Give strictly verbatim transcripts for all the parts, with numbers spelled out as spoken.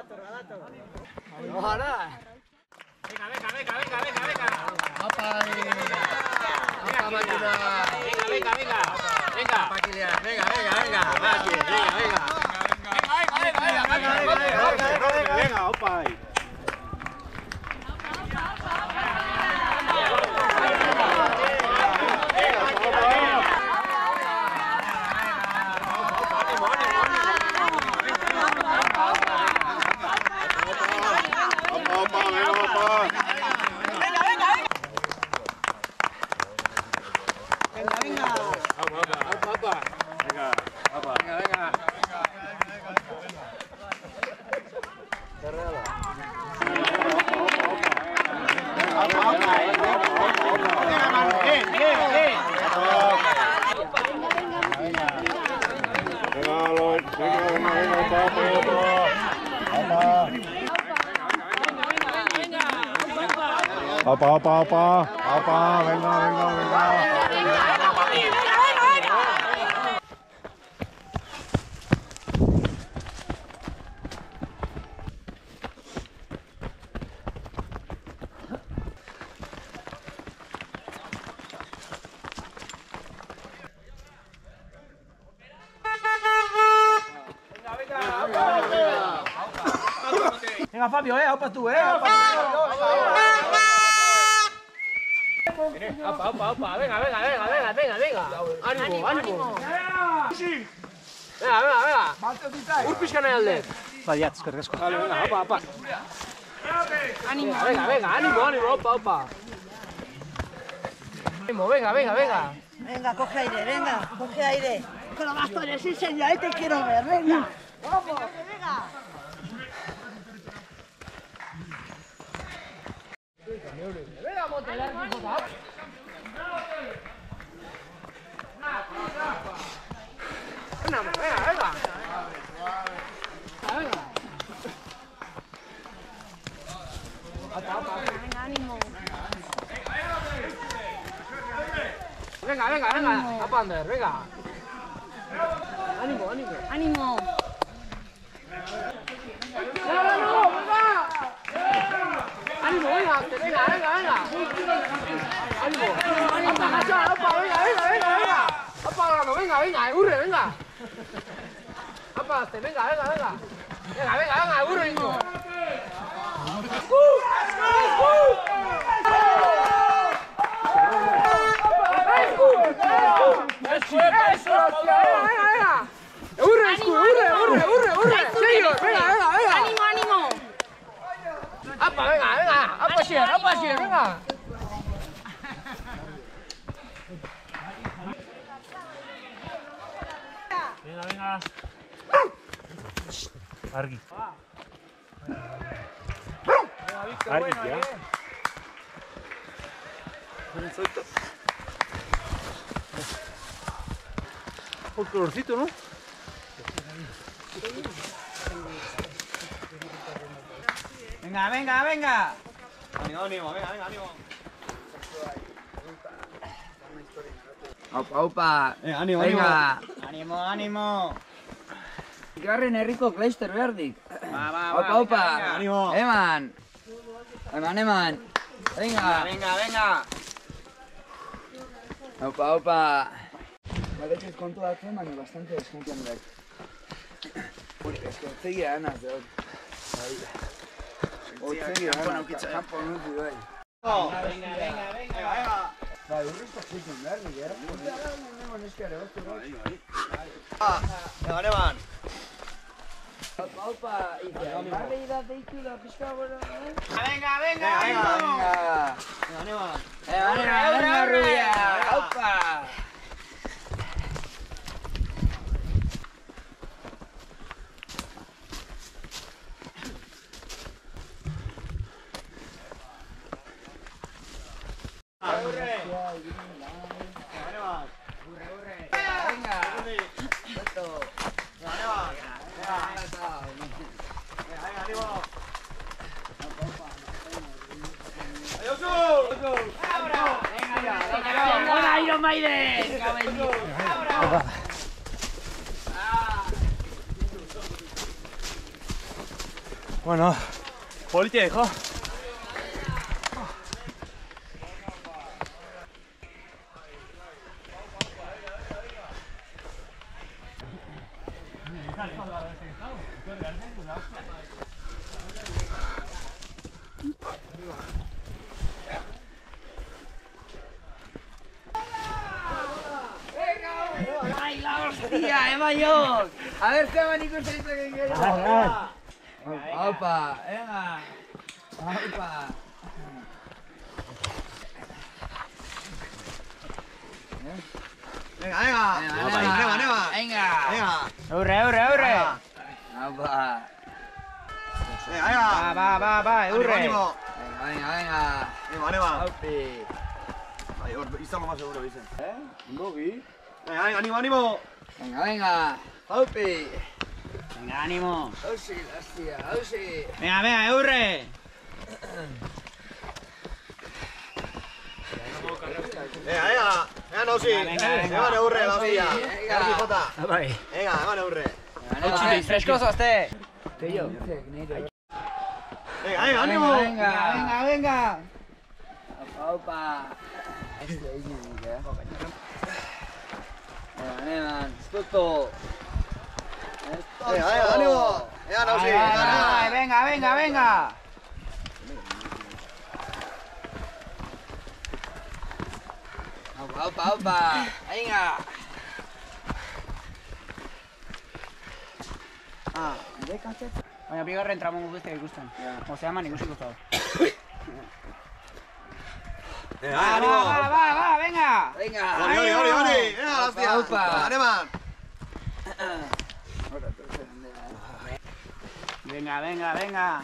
Ojalá. Venga, venga, venga, venga, venga, venga. Apa, Venga, máquina. Venga, venga, venga. Venga. Venga, venga, venga, venga. Venga, venga. Venga, opa. Apa, apa, apa, apa, venga, venga, venga. Venga, Fabio, eh, opa tú, eh. Opa, opa, opa, venga, venga, venga, venga, venga, venga. Ánimo, ánimo. Venga, venga, venga. Urpizka nahi alde. Badiat, eskerrik asko. Vale, venga, opa, opa. Venga, venga, venga, ánimo, ánimo, opa, opa. Ánimo, venga, venga, venga. Venga, coge aire, venga, coge aire. Con los bastones, sí señor, ahí te quiero ver, venga. Vamos, venga. Venga, Montelar, venga. Venga, venga, venga. Venga. Venga, ánimo. Venga, venga, venga. A Pander, venga. Ánimo, ánimo. Ánimo. ¡No, no, venga! ¡Ánimo, venga! ¡Venga, venga, venga! ¡Ánimo! ¡Opa, Gachón, opa! ¡Venga, venga, venga, venga! ¡Opa, Grano, venga, venga! ¡Urre, venga! ¡Opa, venga, venga, venga! ¡Venga, venga, venga! ¡Urre, hijo! ¡Eso, eso! ¡Venga, venga! ¡Urre, urre, urre, urre, urre! ¡Serio! ¡Venga, venga, venga! Ánimo, ánimo. ¡Apa, venga, venga! ¡Apa, Sier, apa, Sier, venga! Venga, venga. Argi. Argi, ya. Un colorcito, ¿no? Venga, venga, venga. Ánimo, ánimo, venga, venga, ánimo. Opa, opa. Eh, ánimo, Venga. Ánimo, ánimo. Garren herriko kleister behardik. Va, va, Opa, va. opa. Venga, Ánimo. Eman. Eman, eman. Venga. venga, venga. Opa, opa. Baletxez kontu batzen, baina bastante deskontian dut. Eskortzegia anaz dut. Otzegia anaz, kanpo nuki bai. Venga, venga, venga, venga. Bai, urrizko zikin behardik, eh? Nengo neskare, boztu bai. Venga, Neman. Opa, opa. Barri da deitu da pixka gora. Venga, venga, Venga, venga. Venga, Neman. Venga, venga, venga, rubia. Opa. Venga, Iron Maiden. Bueno, politia hijo. ¡Ay, la hostia, eh, mayor! A ver, qué abanico se dice que quiero. Opa, venga. Opa. Venga, venga. Venga, venga, venga. Venga. Venga. Eurre, eurre, eurre. Opa. Venga, venga. Va, va, va, va, eurre. Ánimo, Venga, venga, venga. ánimo. Ánimo. Opi. Ahí, está lo más seguro, dicen. ¿Eh? ¿Un bogi? Venga, venga, ánimo, ánimo. Venga, venga. Opi. Venga, ánimo. Osi, hostia, osi. Venga, venga, eurre. Venga, venga. Venga, no, sí. Venga, venga, venga. Venga, no, urre, la hostia. Venga. Venga, jota. Bai. Venga, venga, no, urre. Utzi, freskoso, azte. Venga, Venga, venga, ánimo. venga. Venga, venga. Opa, opa. Este ahí, eh. Venga, Neman, estoto. Venga, venga, ánimo. Venga, no, sí. Vai, vai, Venga, vai, venga, venga, venga. Opa, opa, opa. Venga. Ah, baina bigarren tramon guztiak ikusten. Osea, eman ikusi gustatu. Venga, Va, ánimo. va, va, va, venga. Venga. Oli, oli, oli, oli. Venga, la hostia. Opa, opa. Aneman. Venga, venga, venga.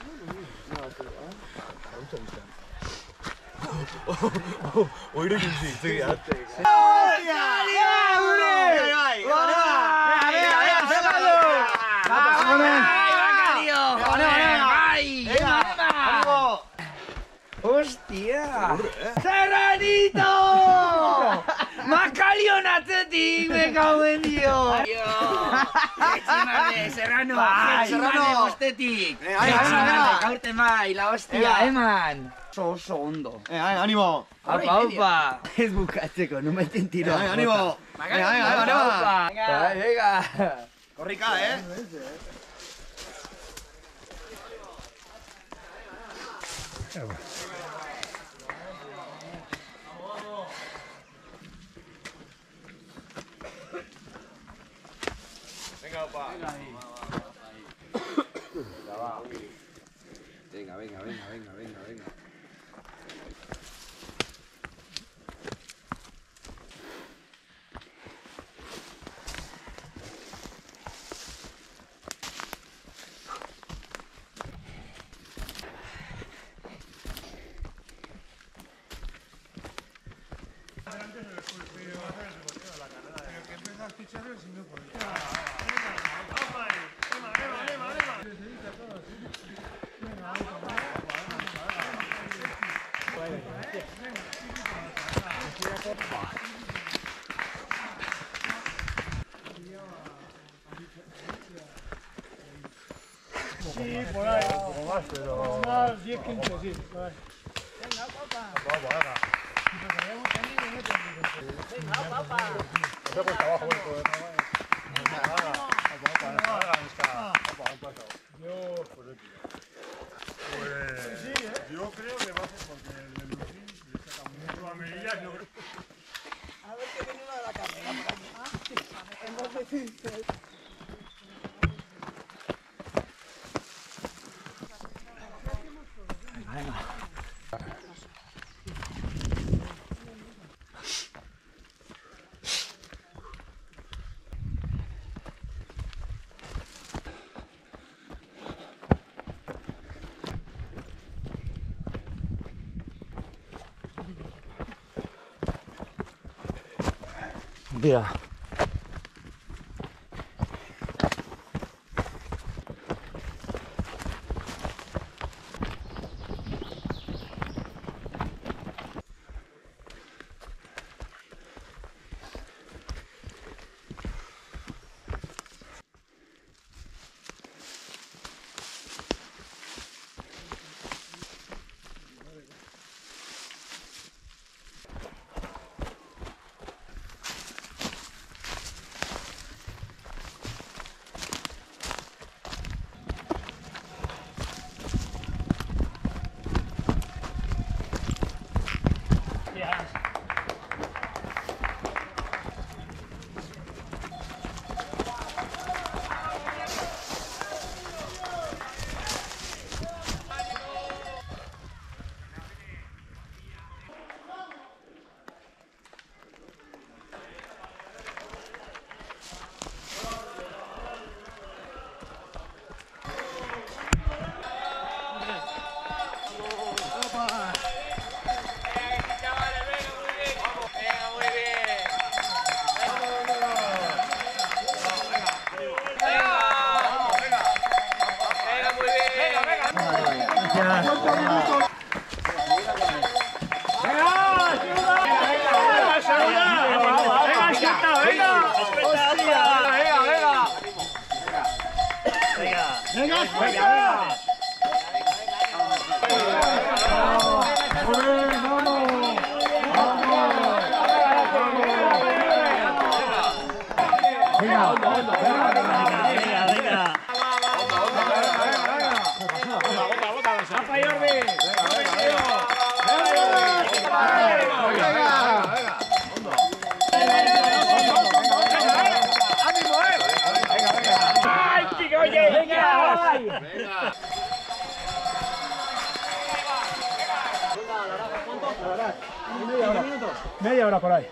오히려 김치 되게 얇대. 야, 우리. venga, venga, venga. ¡Hostia! ¡Serranito! ¡Macalion atzetik, me cago en Dios! ¡Etximale, Serrano! ¡Etximale, bostetik! Venga, venga, venga. ¡Gaurten bai, la hostia, eman! Oso, oso ondo. Venga, ánimo. Aupa, aupa! Ez bukatzeko, no maiten tiro. Venga, ánimo. Venga, venga, venga. Venga, venga. Corrica, eh. Venga, opa. Venga, venga, venga, venga, venga, venga. Sí, por ahí. Un poco más, pero... Más diez, quince, sí. Por ahí. Venga, papá. Vamos, venga. Venga, papá. No te cuesta abajo, bueno, pues. Venga, venga. Dios, pues Pues yo creo que va a ser porque el de Lucín le saca mucho a Melilla. Yo creo. A ver qué viene uno de la carrera por aquí. Ah, en vez de decir. Mira. Media hora por ahí.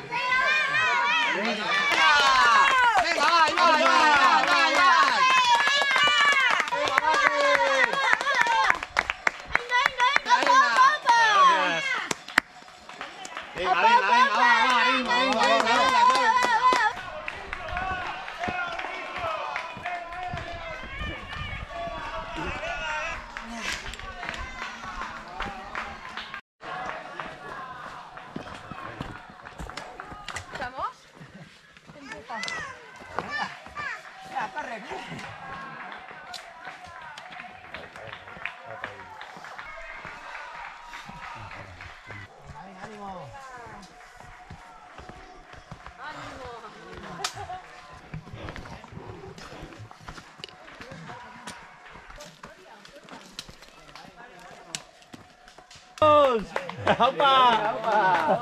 ¡Opa!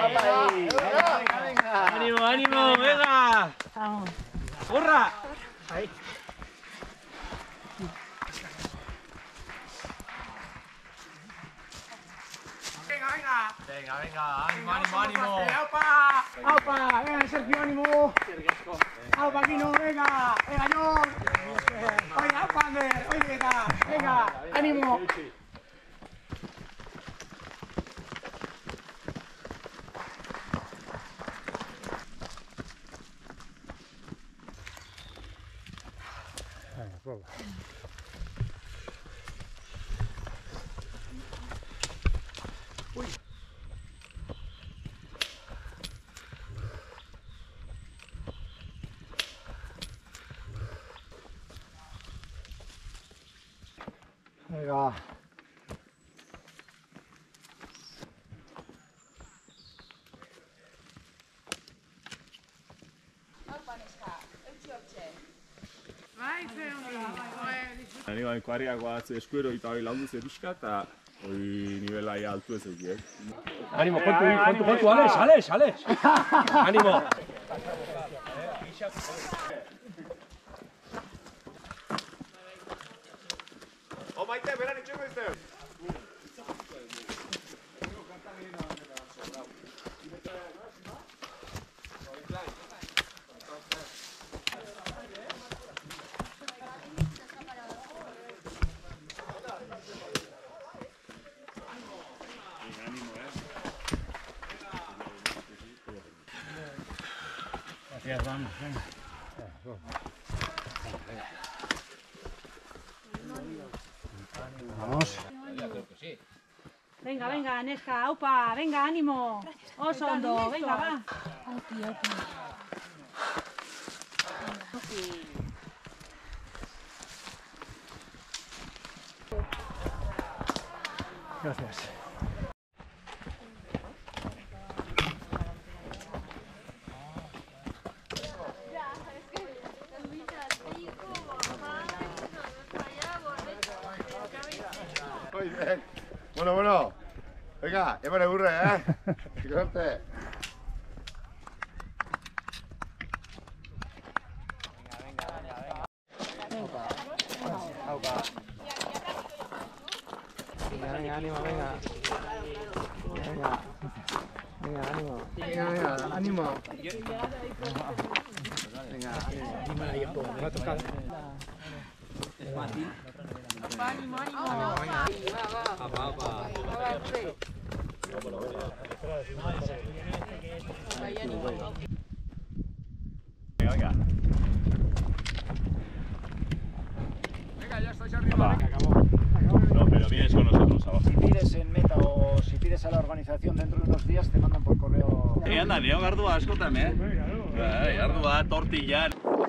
Venga, ánimo, ánimo, venga. Vamos. ¡Hurra! Ahí. Venga, venga. Venga, venga, ánimo, ánimo, ánimo. ¡Aupa! ¡Aupa! ¡Venga, Sergio, ánimo! ¡Aupa, Quino, venga! ¡Venga, John! ¡Oye, aupa, Ander! ¡Oye, venga! ¡Venga! ¡Ánimo! Venga. Ni bai kuariak bat eskuero eta hori landu zeruzka eta hori nivela ia altu ez egiek. Ánimo, kontu, kontu, kontu, Alex, Alex, Alex. Ánimo. O maite, beran itxeko izteu! Gracias, vamos, venga. Vamos. Venga, venga, Neska, aupa, venga, ánimo. Oso ondo, venga, va. Gracias. Muy bien. Bueno, bueno. Venga, ya me le aburre, ¿eh? Suerte. Venga, venga, ánimo, venga. Venga. Venga, ánimo. Venga, venga, ánimo. Venga, ánimo. Me va a tocar. ¡Ánimo, ánimo! Venga. Apa, apa. Venga, venga. Venga, ya estáis arriba. No, pero vienes con nosotros abajo. Si pides en Meta o si pides a la organización dentro de unos días, te mandan por correo. Egan da, neo gardua askotan, eh? Bai, gardua, tortilla.